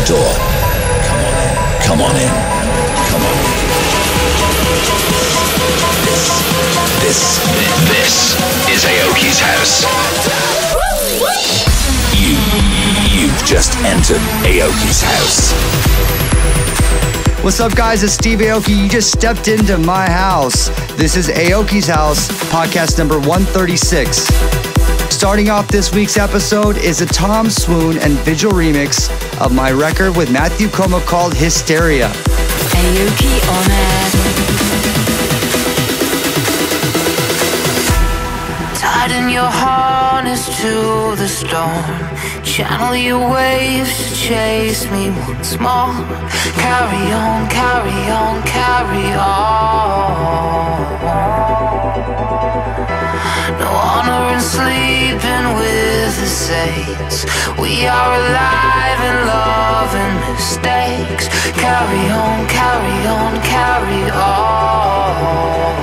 door. Come on in, come on in, come on in. This is Aoki's house. You've just entered Aoki's house. What's up, guys? It's Steve Aoki. You just stepped into my house. This is Aoki's House, podcast number 136. Starting off this week's episode is a Tom Swoon and Vigil remix of my record with Matthew Koma called Hysteria. Aoki on air. Tighten your harness to the storm. Channel your waves to chase me once more. Carry on, carry on, carry on. No honor in sleeping with the saints. We are alive in love and mistakes. Carry on, carry on, carry on.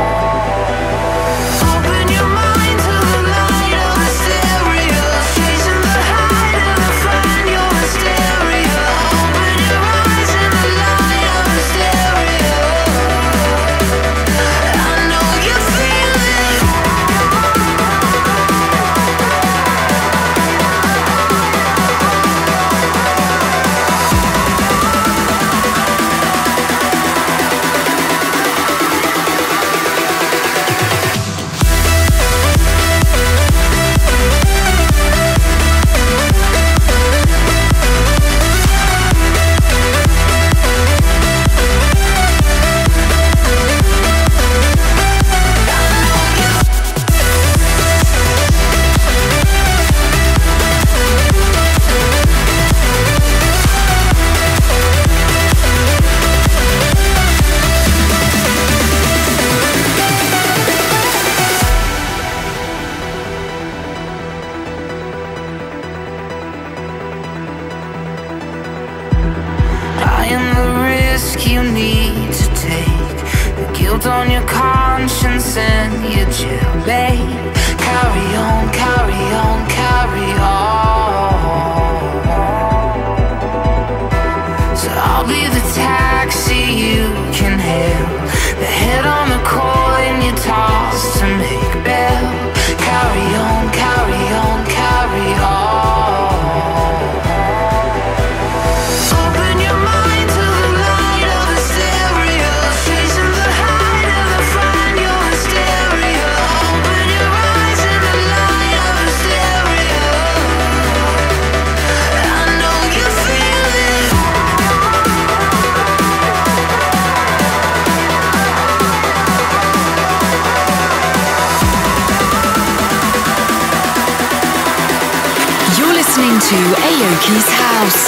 On your conscience and your jailbait. Carry on, carry on, carry on. So I'll be the taxi you can hail, the head on the coin you toss to make bail. Carry on, carry on, carry on. Listening to Aoki's House.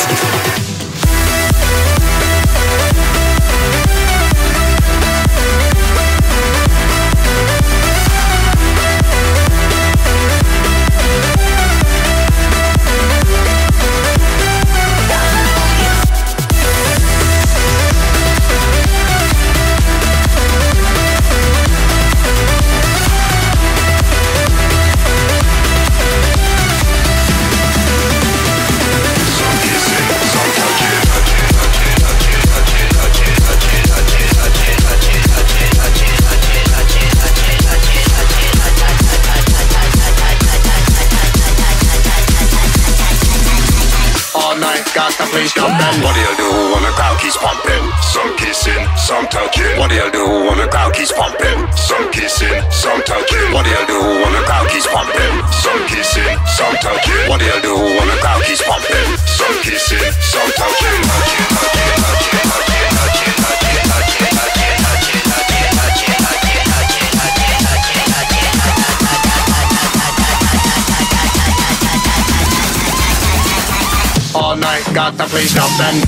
Got the place jumping. What do you do when the crowd keeps pumping? Some kissing, some touching. What do you do when the crowd keeps pumping? Some kissing, some touching. What do you do when the crowd keeps pumping? Some kissing, some touching. What do you do when the crowd keeps pumping? Some kissing, some touching. All night, got the place jumping.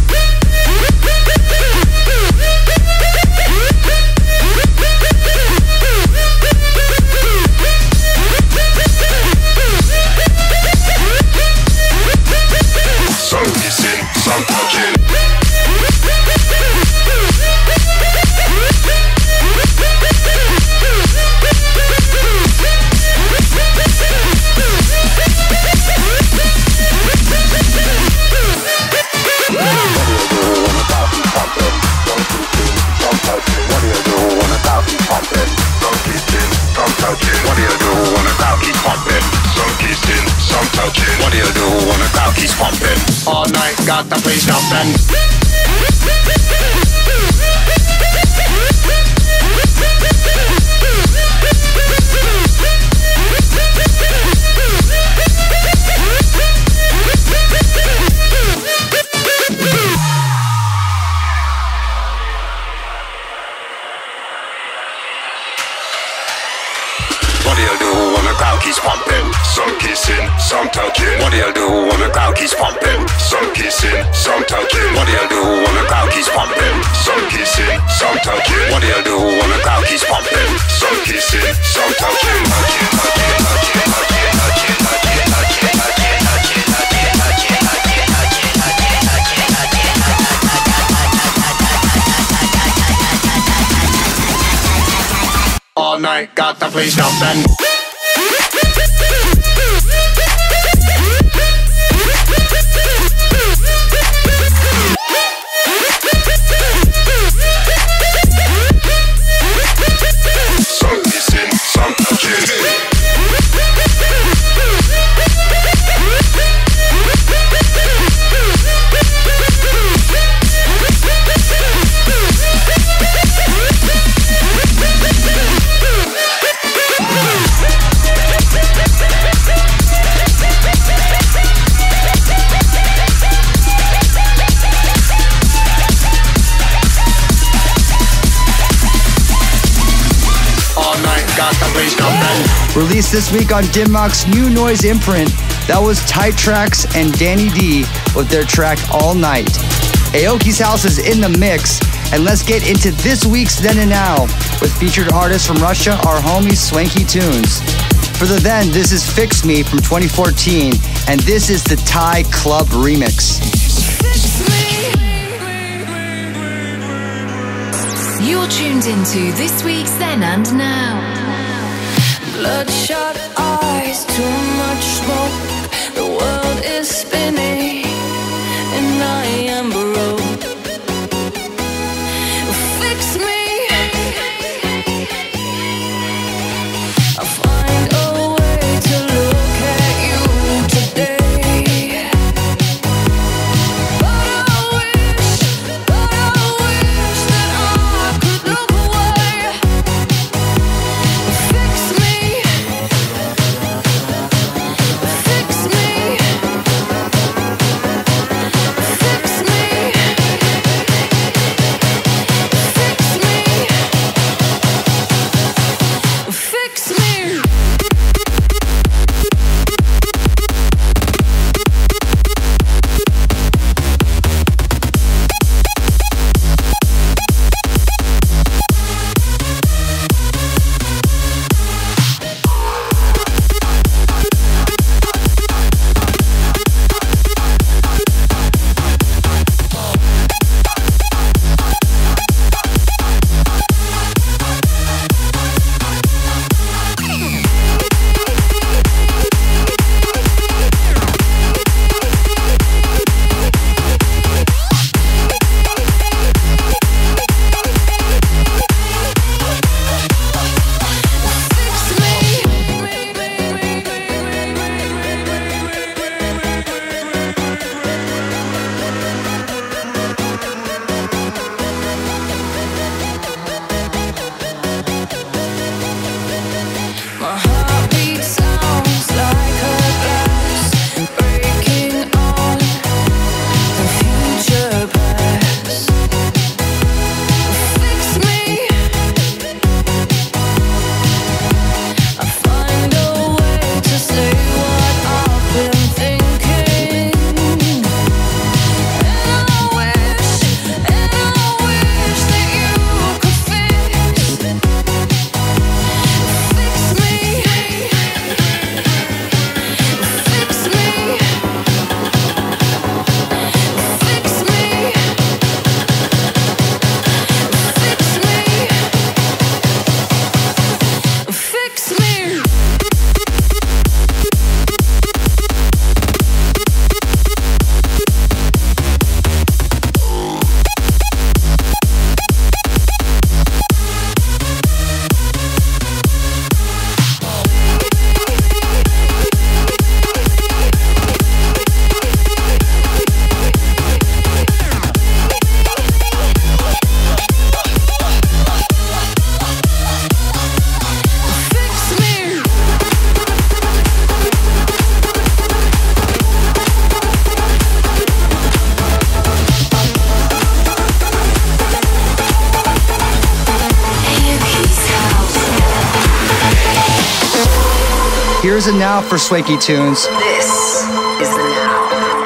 Some kissing, some touching. some touching. What do you do when the crowd keeps pumping? All night, got the place jumping. What do you do when the crowd keeps pumping? Some kissing, some touching. What do you do when the crowd keeps pumping? Some kissing, some touching. What do you do when the crowd keeps pumping? Some kissing, some touching. What do you do when the crowd keeps pumping? Some kissing, some touching. Touching, touching, touching, touching, touching, touching, touching, touching, touching, touching, touching, touching, touching, touching, touching, touching. All night, got the place jumping. Some kissing, some touching. Released this week on Dimmock's new noise imprint, that was Tight Tracks and Danny D with their track All Night. Aoki's House is in the mix, and let's get into this week's Then and Now with featured artists from Russia, our homie Swanky Tunes. For the Then, this is Fix Me from 2014, and this is the Thai Club remix. You're tuned into this week's Then and Now. Bloodshot eyes, too much smoke. The world is spinning, and I am broke. Fix me. I'll find a way to look at you today. But I wish that I could look away. Fix me. Fix here's a now for Swakey Tunes. This is the now.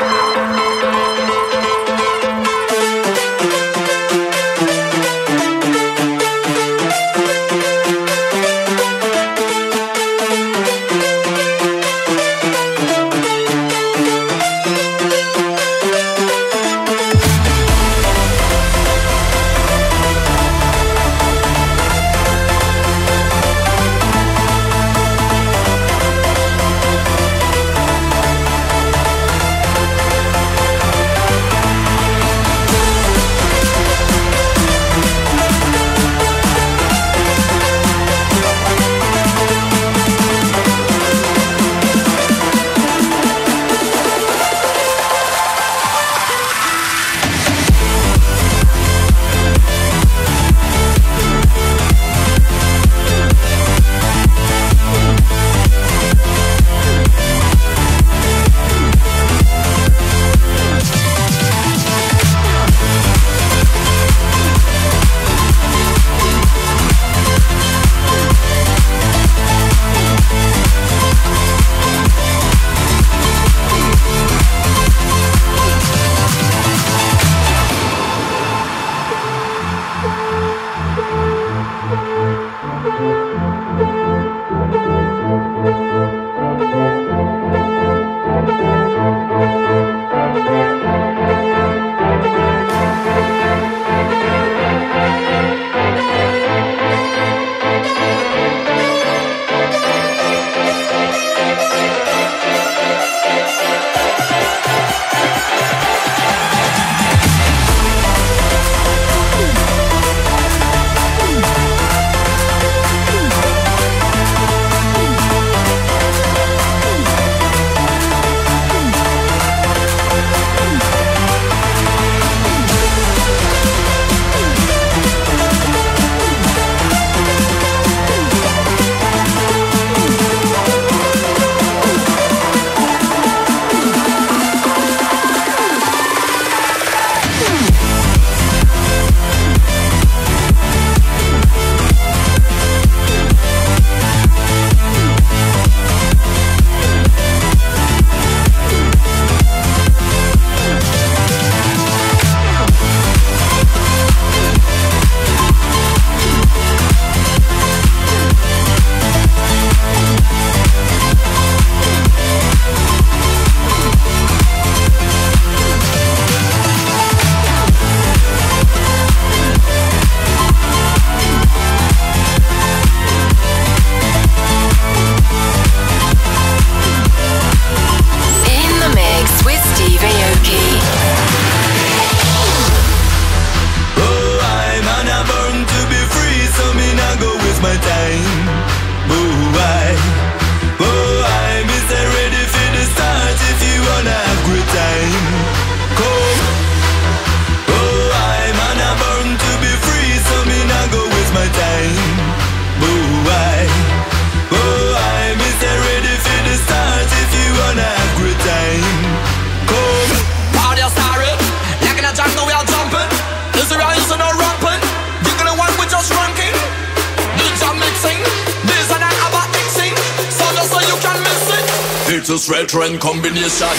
It's a straight trend combination.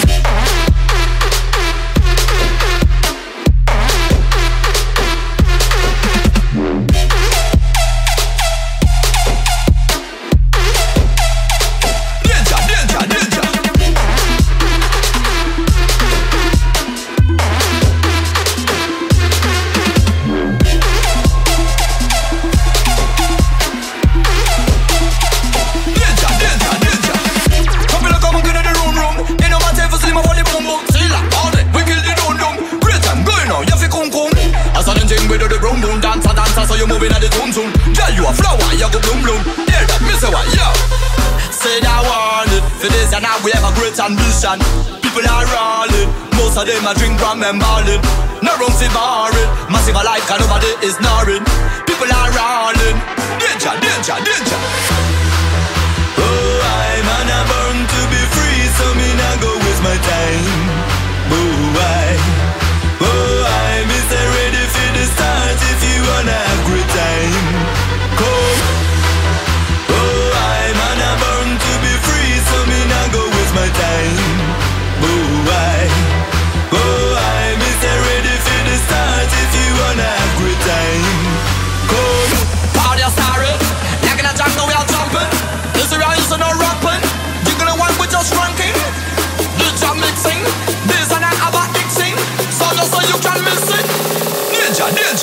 Ambition. People are rolling, most of them are drink rum and ballin'. No room for barring, massive life and nobody is snoring. People are rolling, danger, danger, danger. Oh, I'm on a burn to be free, so me not go waste my time. Oh, I miss ready for the start if you wanna have great time. Come. Oh, I'm on a burn to be free,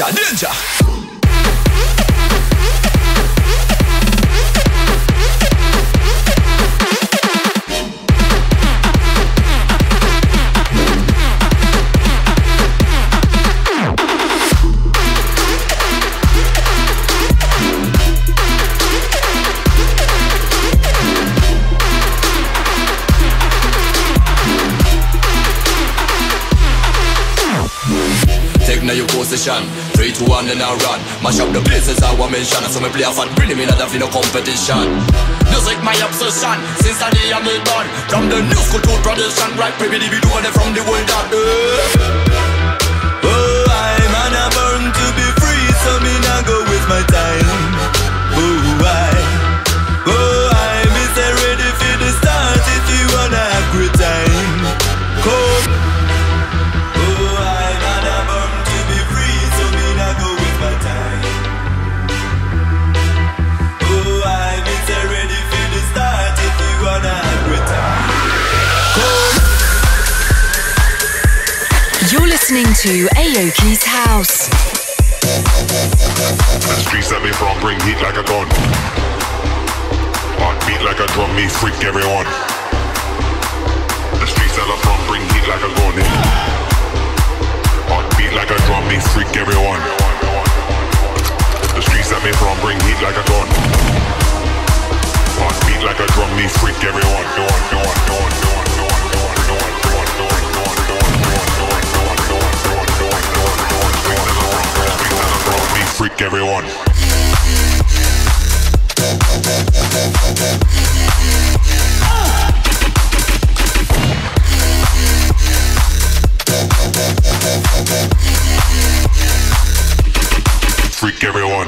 danger, danger. Now your position, 3, 2, 1 and I run. Mash up the places I want mention. So me play a fun, really me not have no competition. Music my obsession, since I day I'm born. From the new school to tradition, right? Baby, we do it from the world that oh, I'm on a burn to be free, so me now go with my time. Oh, I miss ready for the start if you wanna have great time. Come. You're listening to Aoki's House. The streets that me from bring heat like a gun. Heart beat like a drum, me freak everyone. The streets that I'm from bring heat like a gun. Heart beat like a drum, me freak everyone. The streets that me from bring heat like a gun. Heart beat like a drum, me freak everyone. Freak everyone. Freak everyone.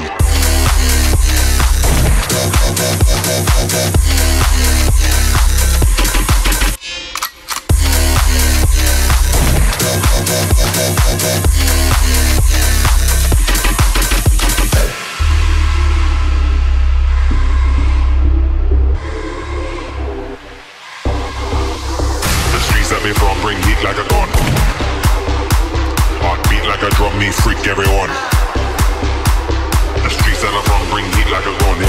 From bring heat like a gun. Heart beat like a drum, me freak everyone. The streets that I'm from bring heat like a gun.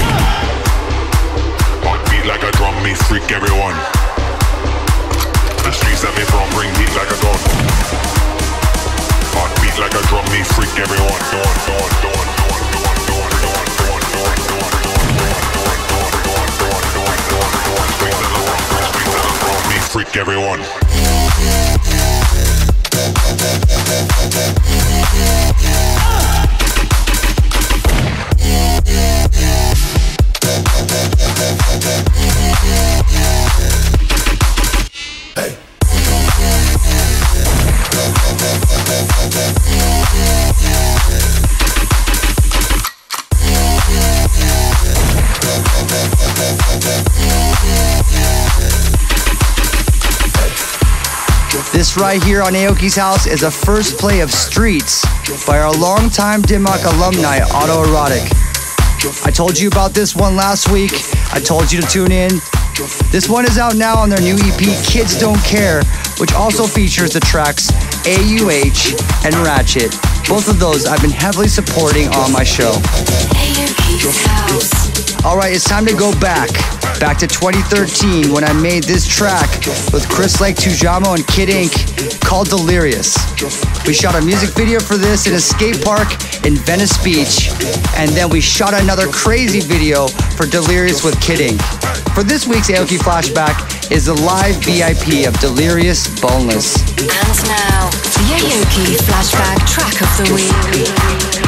Heart beat like a drum, me freak everyone. The streets that me from bring heat like a gun. Heart beat like a drum, me freak everyone. Me freak everyone. Hey. This right here on Aoki's House is a first play of Streets by our longtime Dimmock alumni, Autoerotic. I told you about this one last week. I told you to tune in. This one is out now on their new EP, Kids Don't Care, which also features the tracks AUH and Ratchet. Both of those I've been heavily supporting on my show. Aoki's House. Alright, it's time to go back to 2013 when I made this track with Chris Lake Tujamo and Kid Ink called Delirious. We shot a music video for this in a skate park in Venice Beach, and then we shot another crazy video for Delirious with Kid Ink. For this week's Aoki Flashback is the live VIP of Delirious Boneless. And now, the Aoki Flashback track of the week.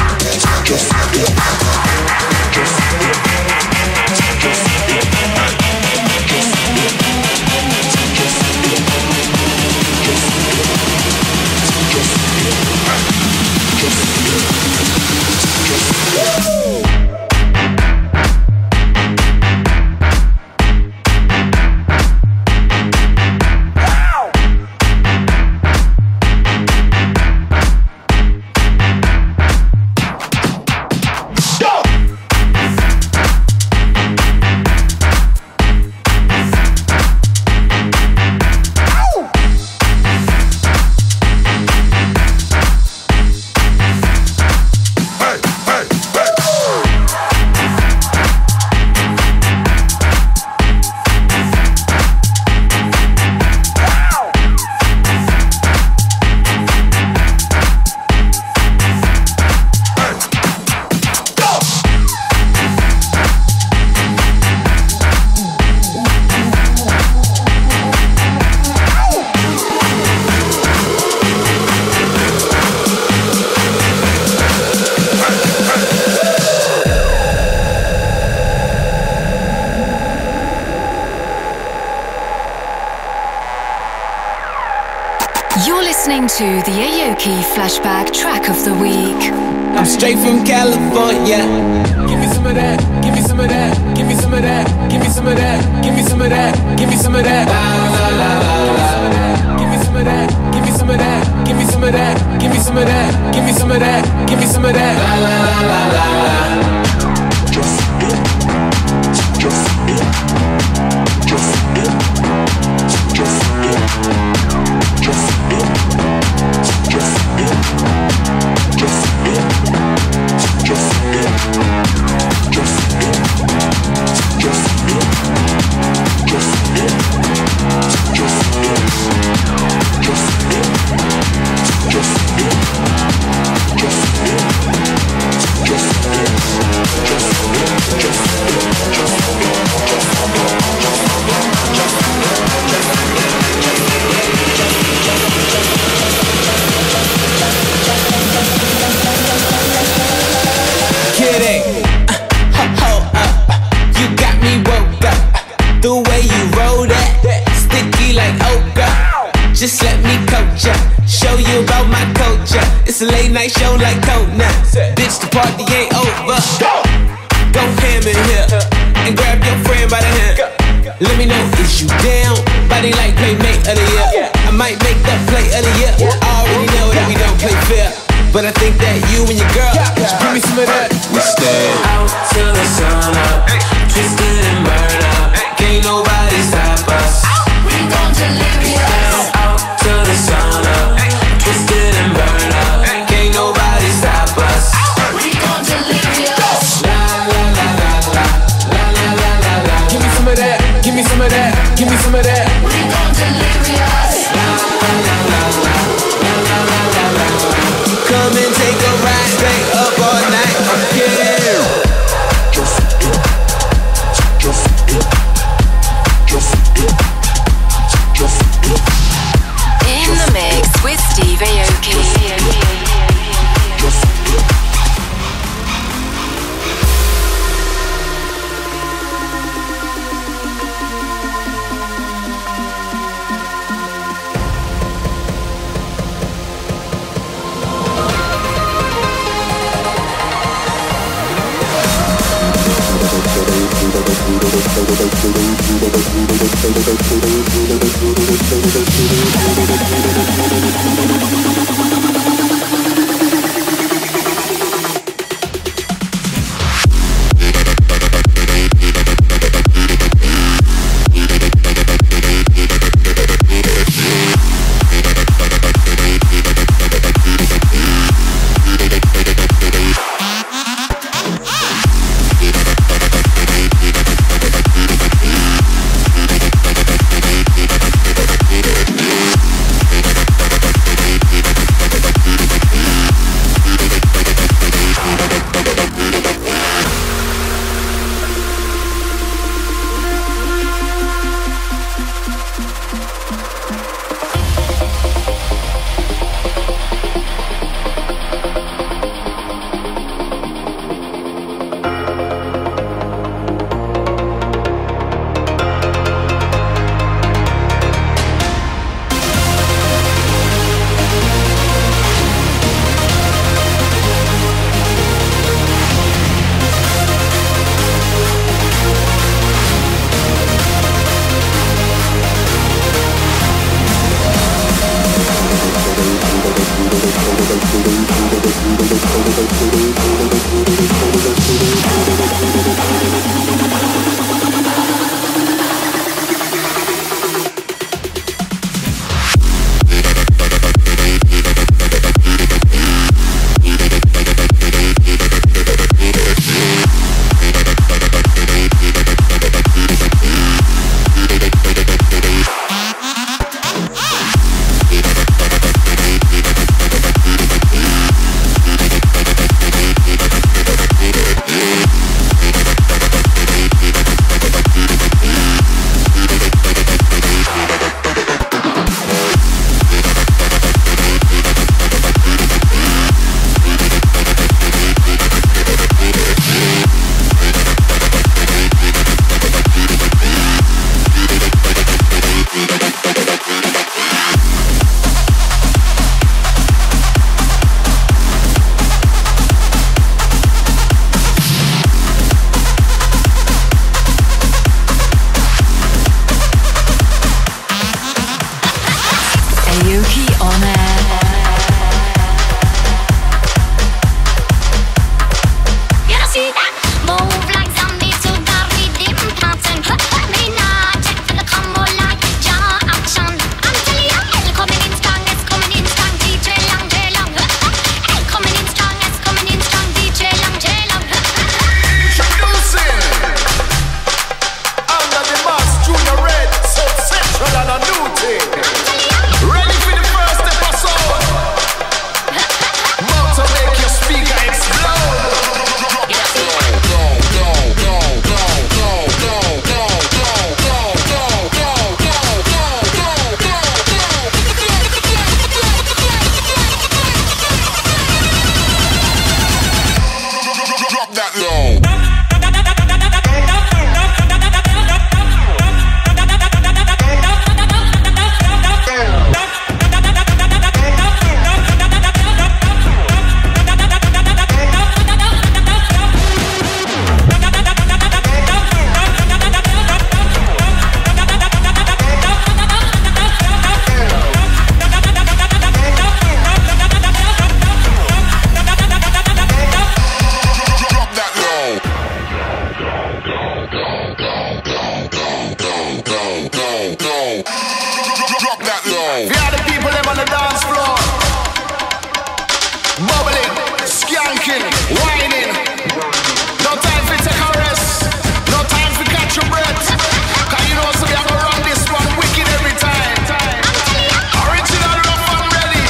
You're listening to the Aoki Flashback Track of the Week. I'm straight from California. Give me some of that, give me some of that, give me some of that, give me some of that, give me some of that, give me some of that. La la la la la. Give me some of that, give me some of that, give me some of that, give me some of that, give me some of that, give me some of that. La la la la la. Just it, just it, just it, just it, just it, just it, just it, just it, just it, just it, just it, just it, just it, just it, just Kidding, hold up, you got me woke up. The way you roll that, sticky like okra. Just let me coach ya, show you about my culture. It's a late night show like Kona. Bitch, the party ain't over. Go ham in here and grab your friend by the hand. Let me know if you down. Body like playmate of the year. I might make that play of the year. I already know that we don't play fair, but I think that you and your girl should give me some of that. We stand out till the sun up, twisted and burn up. Can't nobody stop us. We gon' delirious. Out till the sun up, twisted and burn up. Can't nobody stop us. We gon' delirious. La la la la la, la la la la la. Give me some of that. Give me some of that. Give me some of that. We gon' delirious. La la la la la, la la la la la. Come and take a ride, stay up all night. Yeah. Just it, just it, just it, just it. In the mix with Steve Aoki. Just it. Aoki on air. You don't see that? Move like zombies to the rhythm pattern. Me not check for the combo like jaw action. I'm telling you, L coming in strong, S coming in strong, DJ long, J long. L coming in strong, S coming in strong, DJ long, J long. Introducing under the mask, Junior Red, South Central and a new thing. Ready for the first episode. About to make your speaker explode. Drop that low. Drop that low. We are the people them on the dance floor. Bubbling, skanking, whining. No time for take a rest. No time for catch your breath. Cause you know so we are gonna run this one wicked every time. Original rough and ready.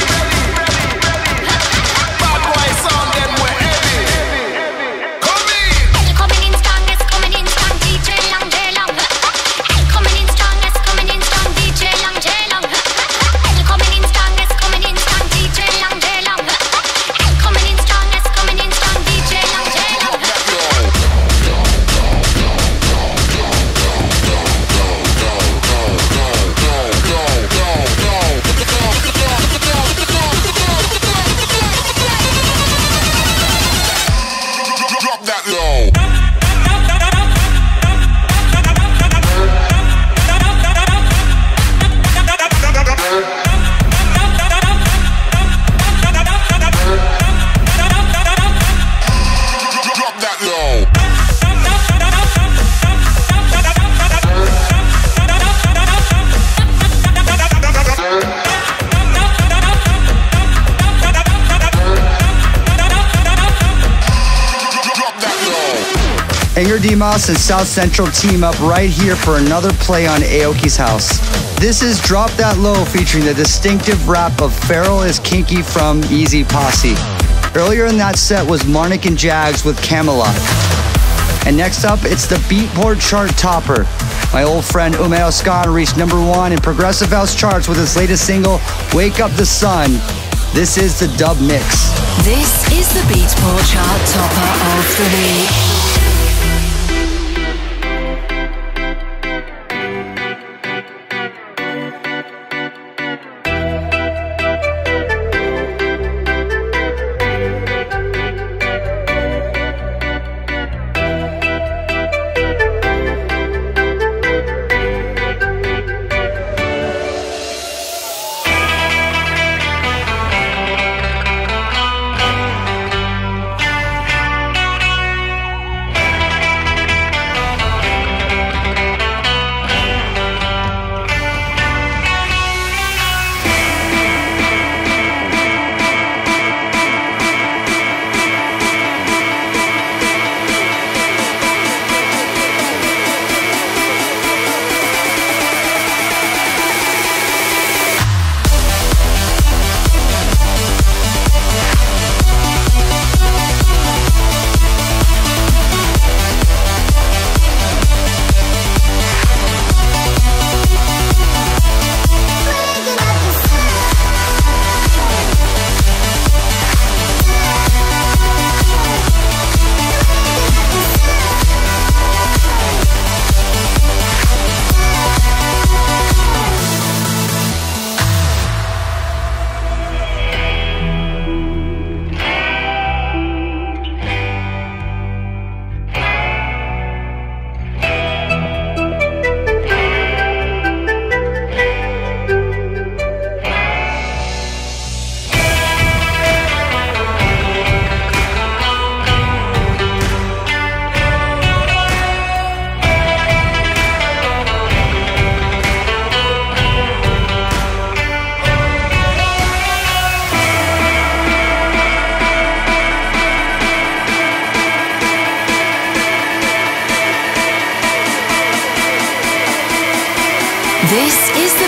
Bad boy sound them we're heavy. Come in. L coming in strong, S coming in strong, DJ long, J long. L coming in strong, S coming in strong, DJ long, J long. L coming in strong, S coming in strong, DJ long, J long. L coming in strong, S coming in strong, DJ long, J long. Drop that low. Drop that low. Drop that low. Anger Demos and South Central team up right here for another play on Aoki's House. This is Drop That Low featuring the distinctive rap of Feral is Kinky from Easy Posse. Earlier in that set was Marnik and Jags with Camelot. And next up, it's the Beatport chart topper. My old friend Ume Oskan reached #1 in Progressive House charts with his latest single, Wake Up the Sun. This is the dub mix. This is the Beatport chart topper of the week.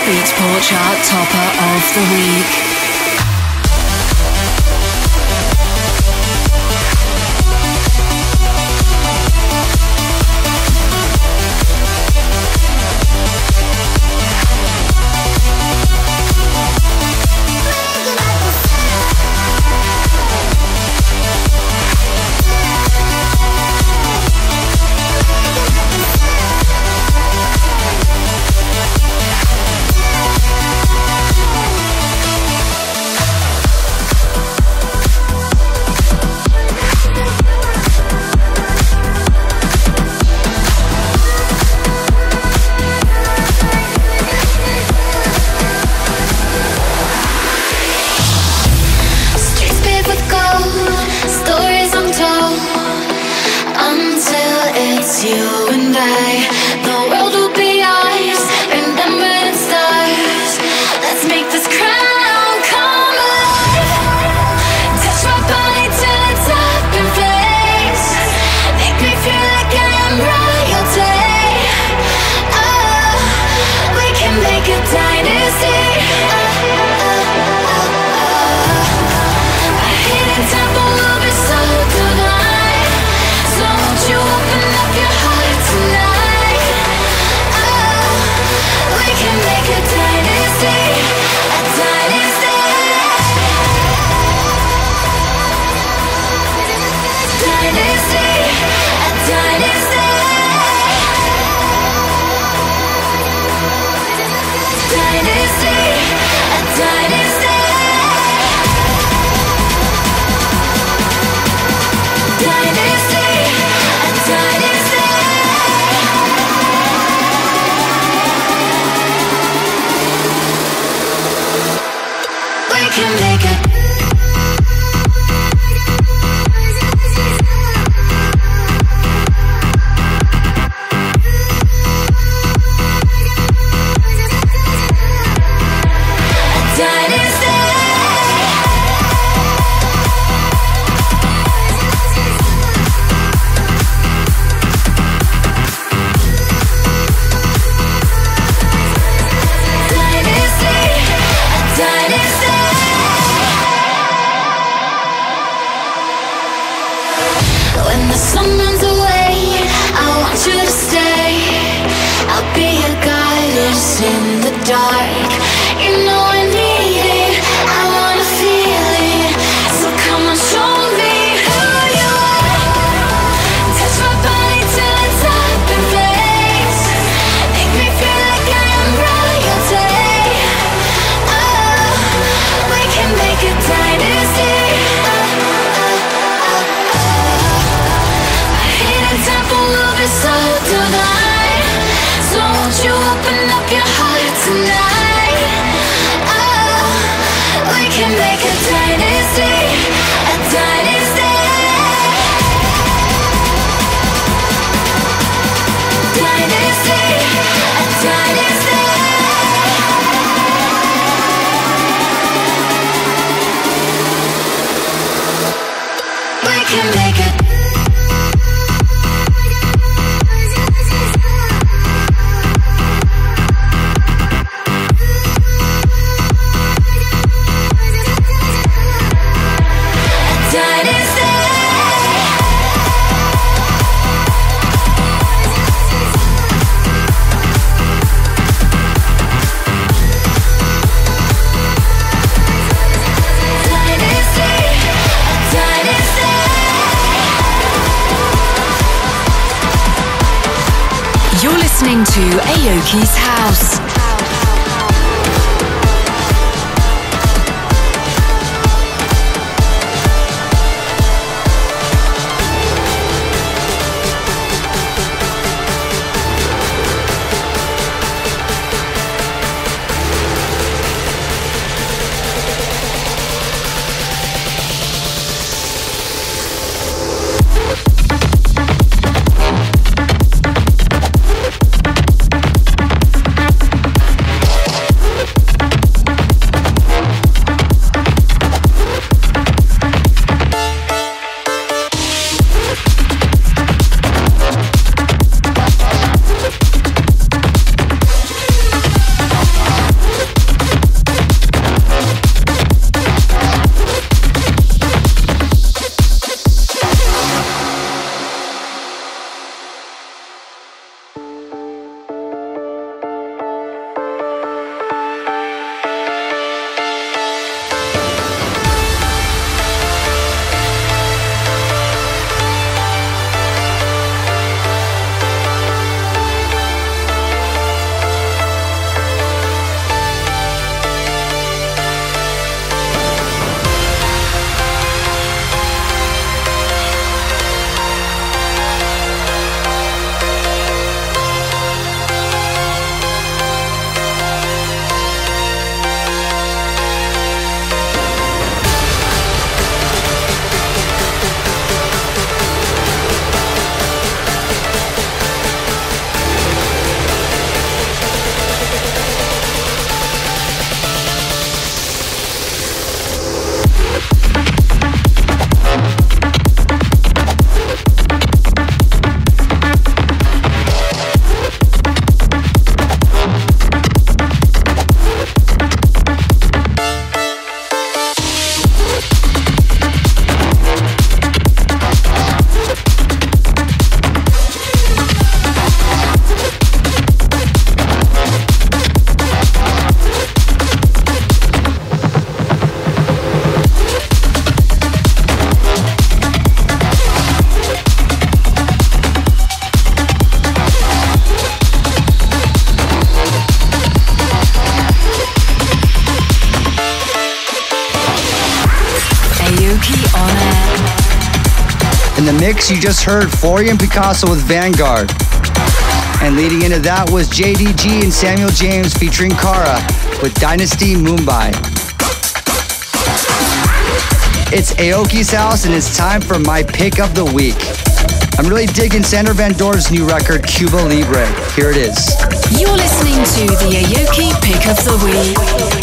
Beatport Chart Topper of the Week. Listening to Aoki's House. In the mix, you just heard Florian Picasso with Vanguard. And leading into that was JDG and Samuel James featuring Kara with Dynasty Mumbai. It's Aoki's house and it's time for my pick of the week. I'm really digging Sander Van Doorn's new record, Cuba Libre. Here it is. You're listening to the Aoki Pick of the Week.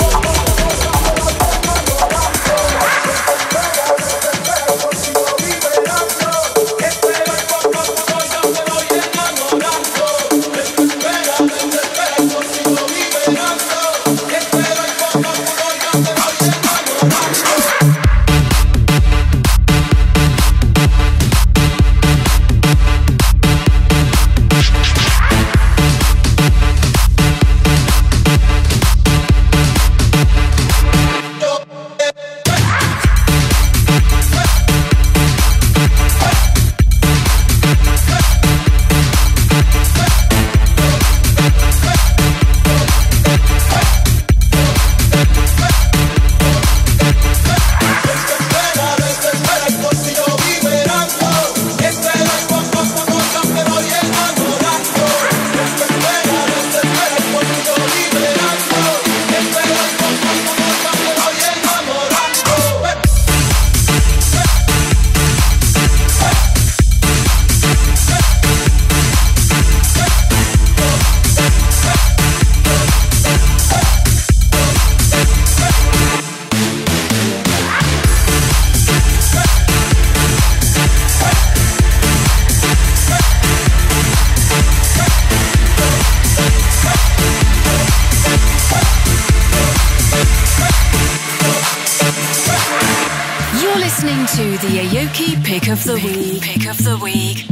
Pick of the week. Pick of the week.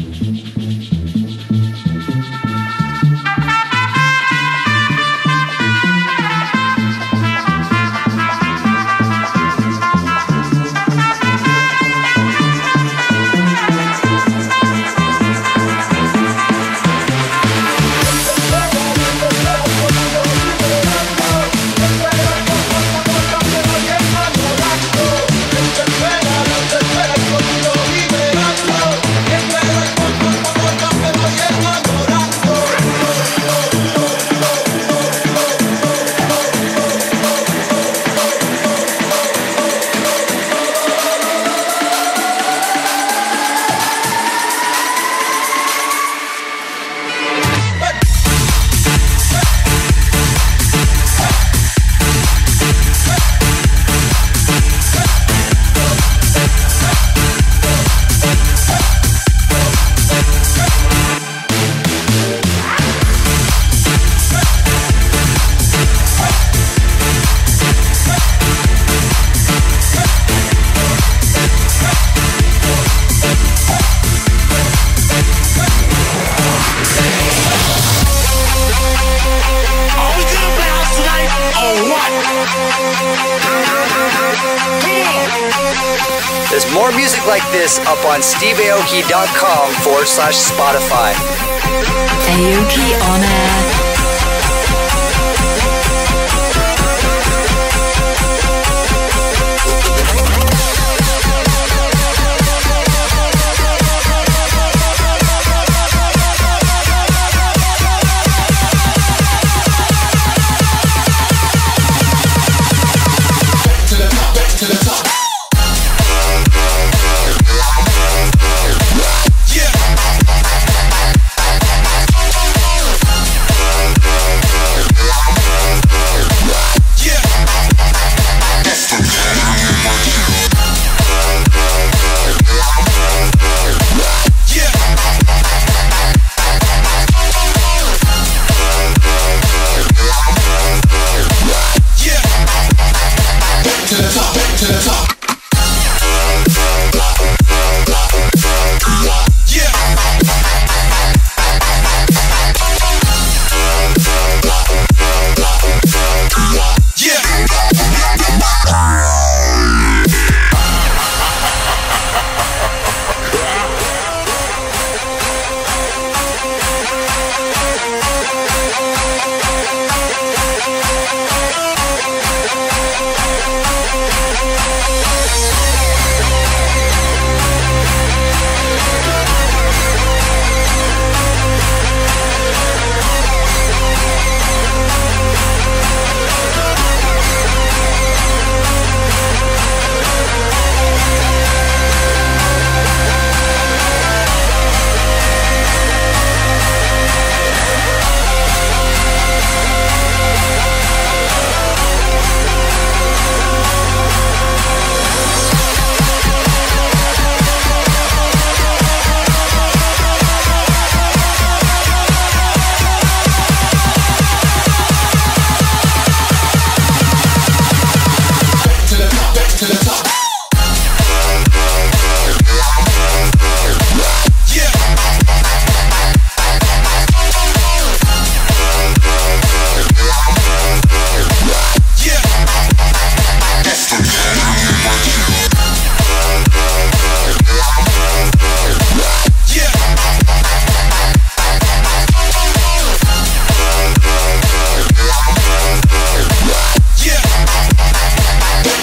There's more music like this up on steveaoki.com/Spotify. Aoki on air.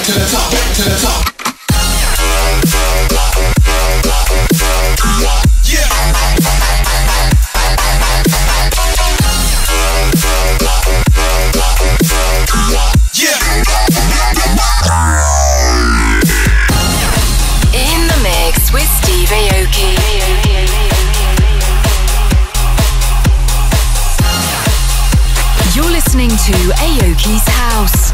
to the top, back to the top. Yeah. Yeah. In the mix with Steve Aoki. You're listening to Aoki's House.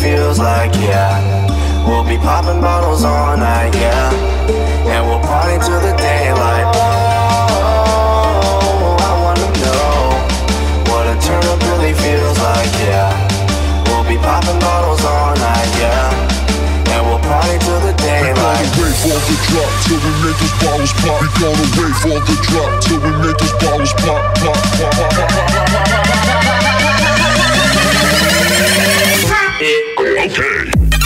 feels like, yeah. We'll be popping bottles all night, yeah. And we'll party till the daylight. Oh, I wanna know what a turn up really feels like, yeah. We'll be popping bottles all night, yeah. And we'll party till the daylight. We gonna wait for the drop till we make those bottles pop. We gonna wait for the drop till we make those bottles pop, pop, pop, pop, pop, pop, pop, pop. Okay.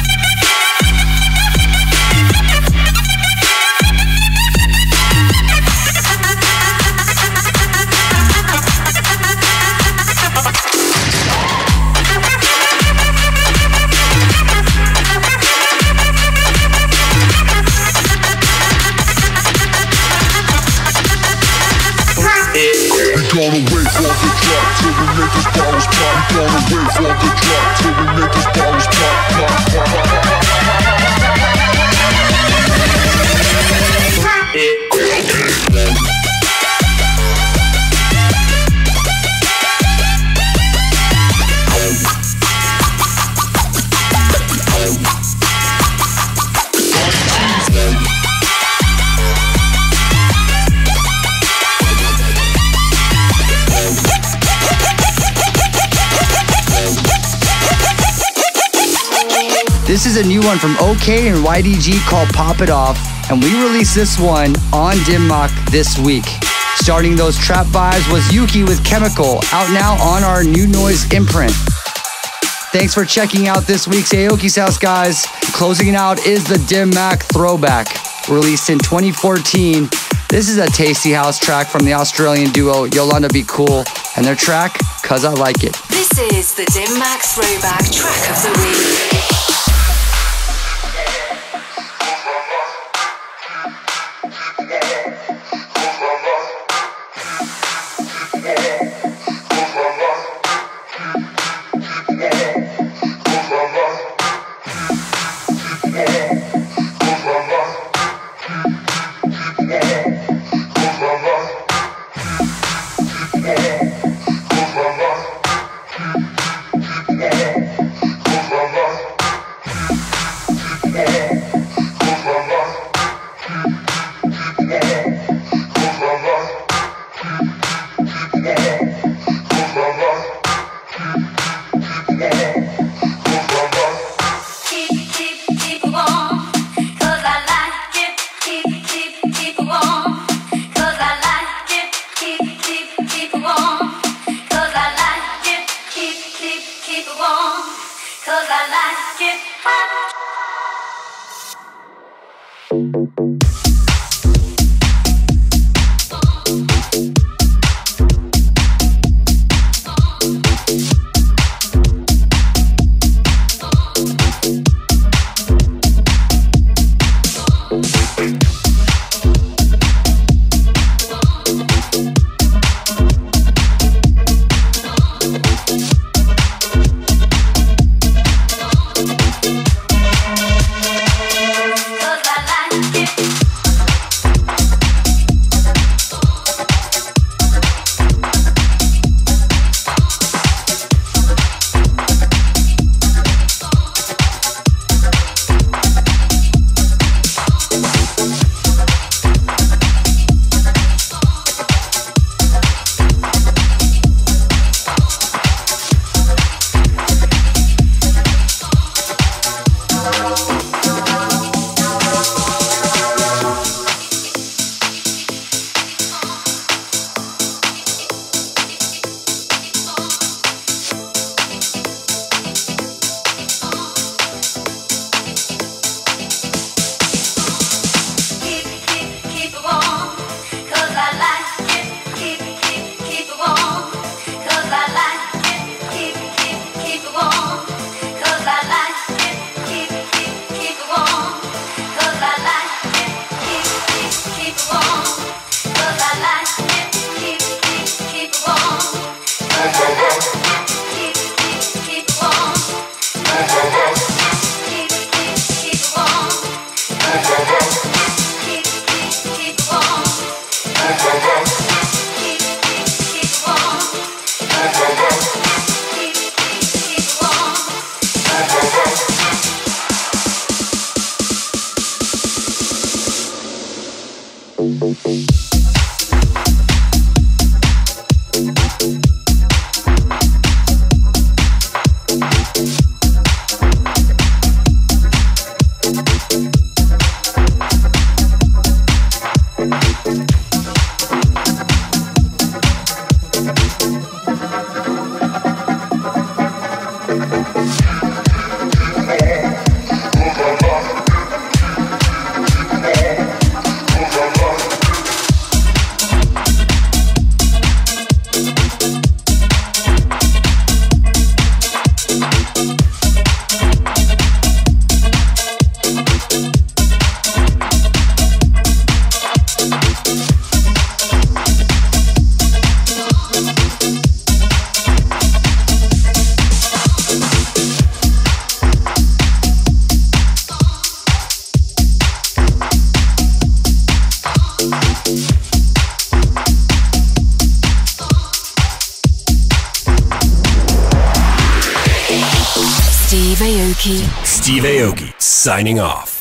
Gonna wait for the drop till we make those bottles pop. Gonna wait for the drop till we make those bottles pop, pop, pop, pop, pop, pop. This is a new one from OK and YDG called Pop It Off, and we released this one on Dim Mak this week. Starting those trap vibes was Yuki with Chemical, out now on our New Noise imprint. Thanks for checking out this week's Aoki's House, guys. Closing it out is the Dim Mak Throwback, released in 2014. This is a tasty house track from the Australian duo Yolanda Be Cool, and their track, Cause I Like It. This is the Dim Mak Throwback Track of the Week. Steve Aoki. Steve Aoki signing off.